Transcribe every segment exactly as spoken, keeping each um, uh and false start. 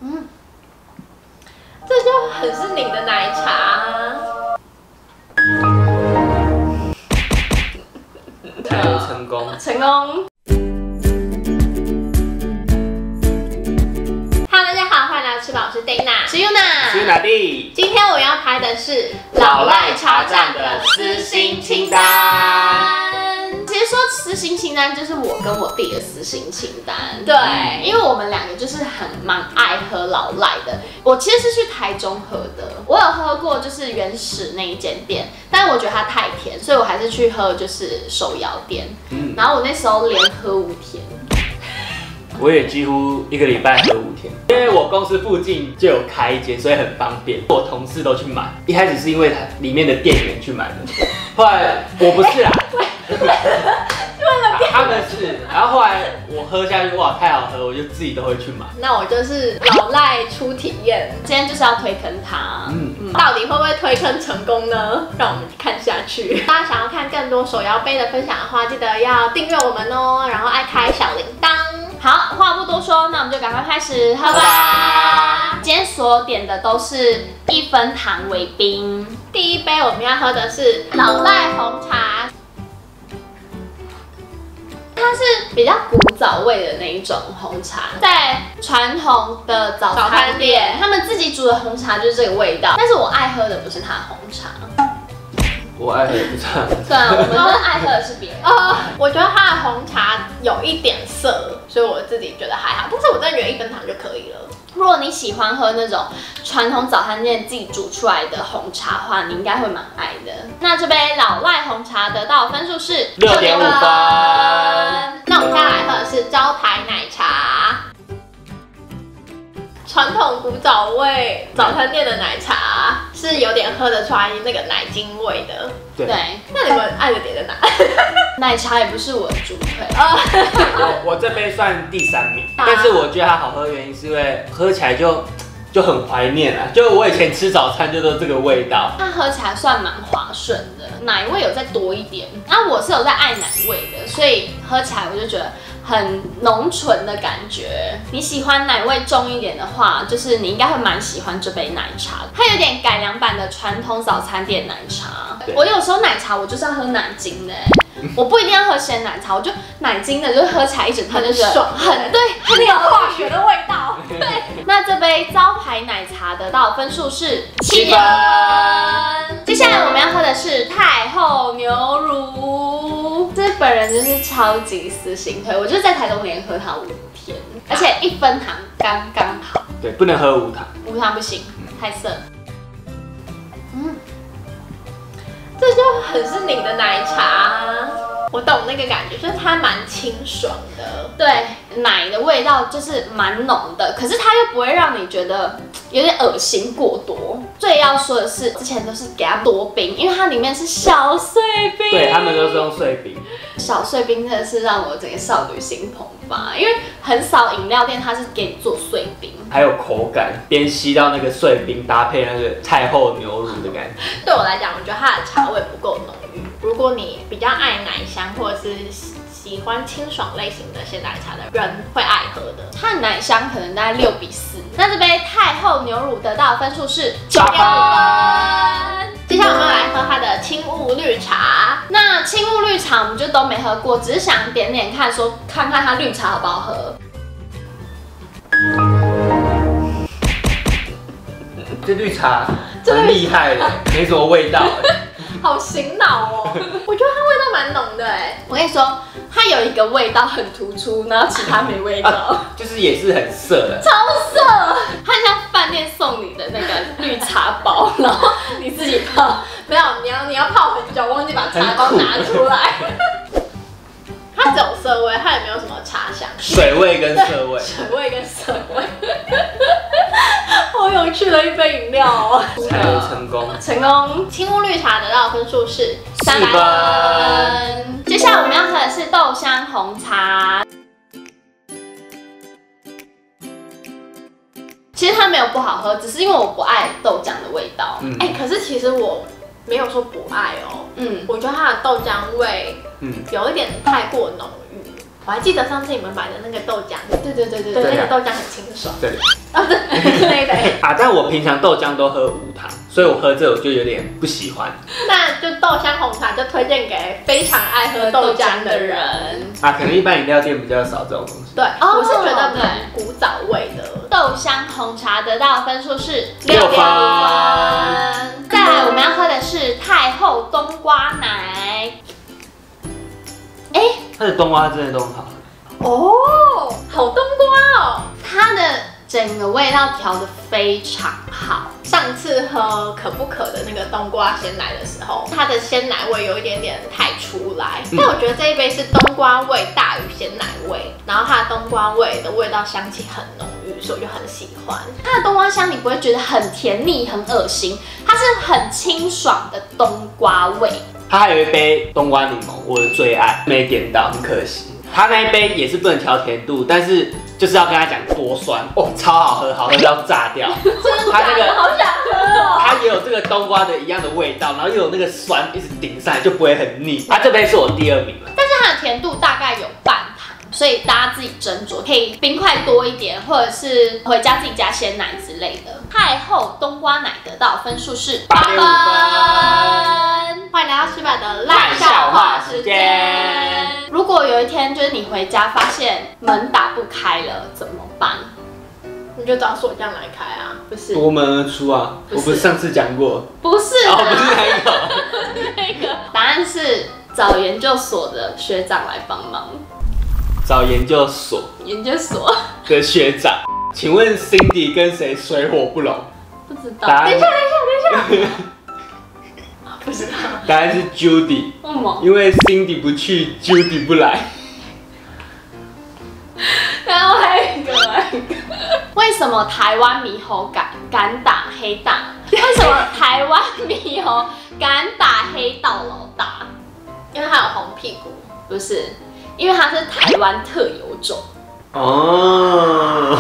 嗯，这就很是你的奶茶。 才有成功， 成功。Hello， 大家好，欢迎来到吃饱，我是 Dana， 是 Yuna， 是哪地？ 今天我要拍的是老赖茶站的私心清单。 其实说私心清单就是我跟我弟的私心清单，对，因为我们两个就是很蛮爱喝老赖的。我其实是去台中喝的，我有喝过就是原始那一间店，但我觉得它太甜，所以我还是去喝就是手摇店。嗯，然后我那时候连喝五天。 我也几乎一个礼拜喝五天，因为我公司附近就有开一间，所以很方便。我同事都去买，一开始是因为他里面的店员去买的，后来我不是啦，他们是，然后后来我喝下去，哇，太好喝，我就自己都会去买。 那我就是老赖初体验，今天就是要推坑他，嗯嗯，到底会不会推坑成功呢？让我们看下去。大家想要看更多手摇杯的分享的话，记得要订阅我们哦，然后爱开小铃铛。好，话不多说，那我们就赶快开始喝吧。今天所有点的都是一分糖为冰。第一杯我们要喝的是老赖红茶，它是比较古早味的那一种红茶，在传统的早餐店，他们自己煮的红茶就是这个味道。但是我爱喝的不是它的红茶。 我爱喝的不是它。 对啊，我们都爱喝的是别人。呃，我觉得它的红茶有一点涩，所以我自己觉得还好。但是我真的觉得一分糖就可以了。如果你喜欢喝那种传统早餐店自己煮出来的红茶的话，你应该会蛮爱的。那这杯老赖红茶得到的分数是六点五分。 那我们接下来喝的是招牌奶茶。传统古早味早餐店的奶茶是有点喝得出来那个奶精味的。对，对，那你们爱的点在哪？奶茶也不是我的主推啊。 我我这杯算第三名，但是我觉得它好喝的原因是因为喝起来就就很怀念啊，就我以前吃早餐就都这个味道。 它喝起来算蛮滑顺的，奶味有再多一点。那我是有在爱奶味的，所以喝起来我就觉得很浓醇的感觉。你喜欢奶味重一点的话，就是你应该会蛮喜欢这杯奶茶。它有点改良版的传统早餐店奶茶。我有时候奶茶我就是要喝奶精的，我不一定要喝鲜奶茶，我就奶精的，就是喝起来一整套就觉得爽，很对，很有化学的味道。对，那这杯招牌奶茶得到的分数是七分。接下来我们要喝的是太后牛乳，这本人就是超级私心推，我就是在台中连喝它五天，而且一分糖刚刚好。 对，不能喝无糖， 无糖不行，太涩。嗯。这就很是你的奶茶，我懂那个感觉，就是它蛮清爽的，对，奶的味道就是蛮浓的，可是它又不会让你觉得有点恶心过多。最要说的是，之前都是给它多冰，因为它里面是小碎冰， 对他们都是用碎冰。 小碎冰真的是让我整个少女心澎发，因为很少饮料店它是给你做碎冰， 还有口感，边吸到那个碎冰，搭配那个太后牛乳的感觉。 对我来讲，我觉得它的茶味不够浓郁。如果你比较爱奶香，或者是喜欢清爽类型的鲜奶茶的人会爱喝的，它的奶香可能大概六比四。那这杯太后牛乳得到的分数是九点五分。接下来我们要来喝它的轻雾绿茶。那轻雾绿茶我们就都没喝过，只是想点点看，说看看它绿茶好不好喝。 这绿茶很厉害的，没什么味道。 好醒脑哦！我觉得它味道蛮浓的哎。我跟你说，它有一个味道很突出，然后其他没味道，啊、 就是也是很涩的， 超涩。它像饭店送你的那个绿茶包，然后你自己泡。没有，你要你要泡很久，忘记把茶包拿出来。它只有涩味，它也没有什么茶香， 水味跟涩味， 水味跟涩味。好有趣的一杯饮料哦！ 才有成功， 成功！轻雾绿茶得到的分数是三分。接下来我们要喝的是豆香红茶。其实它没有不好喝，只是因为我不爱豆浆的味道。哎、嗯欸，可是其实我没有说不爱哦。嗯，我觉得它的豆浆味，嗯，有一点太过浓郁。 我还记得上次你们买的那个豆浆， 对对对对对， 对， 那个豆浆很清爽。 对啊，对，是那一杯。 啊，但我平常豆浆都喝无糖，所以我喝这我就有点不喜欢。 那就豆香红茶就推荐给非常爱喝豆浆的人。 啊，可能一般饮料店比较少这种东西。 对， 哦我是觉得对蛮古早味的。 豆香红茶得到的分数是六分。 再来，我们要喝的是太后冬瓜奶。哎， 它的冬瓜真的都很好。 哦，好冬瓜哦！ 它的整个味道调得非常好。 上次喝可不可的那个冬瓜鲜奶的时候，它的鲜奶味有一点点太出来， 嗯、 但我觉得这一杯是冬瓜味大于鲜奶味，然后它的冬瓜味的味道香气很浓郁，所以我就很喜欢。 它的冬瓜香你不会觉得很甜腻、很恶心，它是很清爽的冬瓜味。 它还有一杯冬瓜柠檬，我的最爱，没点到，很可惜。它那一杯也是不能调甜度，但是就是要跟他讲多酸哦，超好喝，好喝到炸掉。它那个好想喝哦。 它也有这个冬瓜的一样的味道，然后又有那个酸一直顶上来，就不会很腻。啊，这杯是我第二名了， 但是它的甜度大概有半糖，所以大家自己斟酌，可以冰块多一点，或者是回家自己加鲜奶之类的。太后冬瓜奶得到分数是八分。 欢迎来到吃吧的烂笑话时间。 如果有一天就是你回家发现门打不开了，怎么办？ 你就找锁匠来开啊，不是？ 夺门而出啊！ 不是我不是上次讲过？ 不是哦，不是那个。 那个答案是找研究所的学长来帮忙。 找研究所研究所的学长，请问 Cindy 跟谁水火不容？ 不知道。 答案等一下，等一下，等一下。不知道。 答案是 Judy， 为什么？ 因为 Cindy 不去 ，Judy 不来。 然后还有一个，还有一个，为什么台湾猕猴敢敢打黑大？为什么台湾猕猴敢打黑道老大？ 因为它有红屁股。 不是，因为它是台湾特有种。 哦。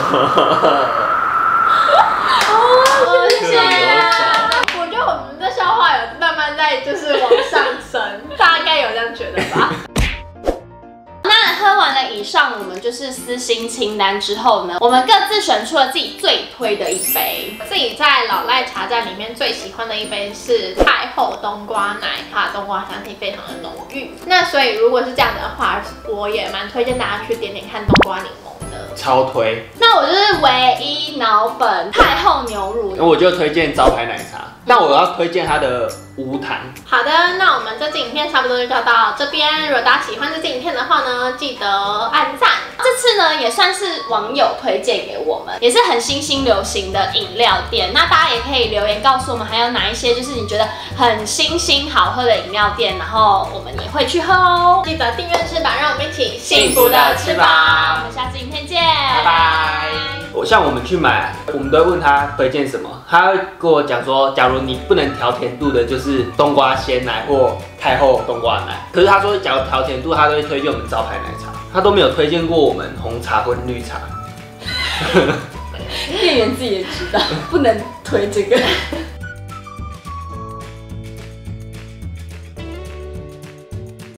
哦，谢谢。 特有种。 我觉得我们的笑话有慢慢在就是往上升，大家应该有这样觉得吧？ 那喝完了以上，我们就是私心清单之后呢，我们各自选出了自己最推的一杯。 自己在老赖茶站里面最喜欢的一杯是太后冬瓜奶，它的冬瓜香气非常的浓郁。那所以如果是这样的话，我也蛮推荐大家去点点看冬瓜柠檬的。 超推。 那我就是唯一脑粉太后牛乳， 那我就推荐招牌奶茶，但我要推荐它的无糖。 好的，那我们这支影片差不多就到这边。如果大家喜欢这支影片的话呢，记得按赞。 这次呢也算是网友推荐给我们，也是很新兴流行的饮料店。那大家也可以留言告诉我们，还有哪一些就是你觉得很新兴好喝的饮料店，然后我们也会去喝哦。 记得订阅吃吧，让我们一起幸福的吃吧。我们下次影片见， 拜拜。我像我们去买，我们都会问他推荐什么，他会跟我讲说，假如你不能调甜度的，就是冬瓜鲜奶或太后冬瓜奶。可是他说，假如调甜度，他都会推荐我们招牌奶茶，他都没有推荐过我们红茶或绿茶。 店员自己也知道，不能推这个。